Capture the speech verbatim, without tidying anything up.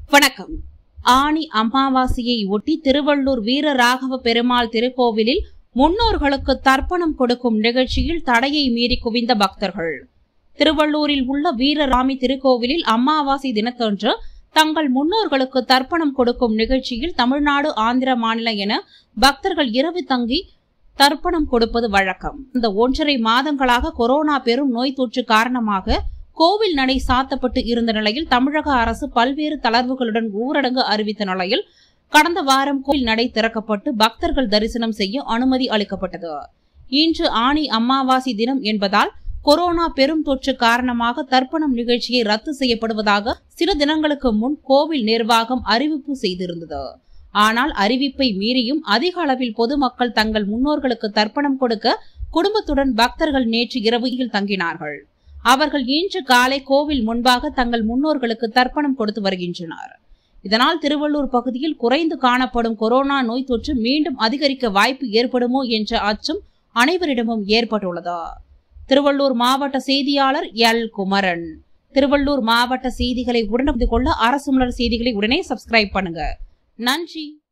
வணக்கம். ஆனி அமாவாசையை ஒட்டி திருவள்ளூர் வீரராகவ பெருமாள் திருக்கோவிலில் முன்னோர்களுக்கு தர்ப்பணம் கொடுக்கும் நிகழ்ச்சியில் தடையை மீறி குவிந்த பக்தர்கள். திருவள்ளூரில் உள்ள வீரராமி திருக்கோவிலில் அமாவாசை தினத்தன்று தங்கள் முன்னோர்களுக்கு தர்ப்பணம் கொடுக்கும் நிகழ்ச்சியில் தமிழ்நாடு, ஆந்திர மாநில என பக்தர்கள் இரவு தங்கி தர்ப்பணம் கொடுப்பது வழக்கம். இந்த ஒன்றரை மாதங்களாக கொரோனா பெரும் நோய் தொற்று காரணமாக கோவில் நடை சாத்தப்பட்டு இருந்த நிலையில் தமிழக அரசு பல்வேறு தளர்வுகளுடன் ஊரடங்கு அறிவித்த நிலையில் கடந்த வாரம் கோவில் நடை திறக்கப்பட்டு பக்தர்கள் தரிசனம் செய்ய அனுமதி அளிக்கப்பட்டது. இன்று ஆனி அமாவாசை தினம் என்பதால் கொரோனா பெரும் தொற்று காரணமாக தர்ப்பணம் நிகழ்ச்சியை ரத்து செய்யப்படுவதாக சில தினங்களுக்கு முன் கோவில் நிர்வாகம் அறிவிப்பு செய்திருந்தது. ஆனால் அறிவிப்பை மீறியும் அதிக அளவில் பொதுமக்கள் தங்கள் முன்னோர்களுக்கு தர்ப்பணம் கொடுக்க குடும்பத்துடன் பக்தர்கள் நேற்று இரவில் தங்கினார்கள். அவர்கள் இன்று காலை கோவில் முன்பாக தங்கள் முன்னோர்களுக்கு தர்ப்பணம் கொடுத்து வருகின்றனர். இதனால் திருவள்ளூர் பகுதியில் குறைந்து காணப்படும் கொரோனா நோய் தொற்று மீண்டும் அதிகரிக்க வாய்ப்பு ஏற்படுமோ என்ற அச்சம் அனைவரிடமும் ஏற்பட்டுள்ளது. திருவள்ளூர் மாவட்ட செய்தியாளர் எல் குமரன். திருவள்ளூர் மாவட்ட செய்திகளை உடனே கொள்ள அரசு மலர் செய்திகளை உடனே சப்ஸ்கிரைப் பண்ணுங்க. நன்றி.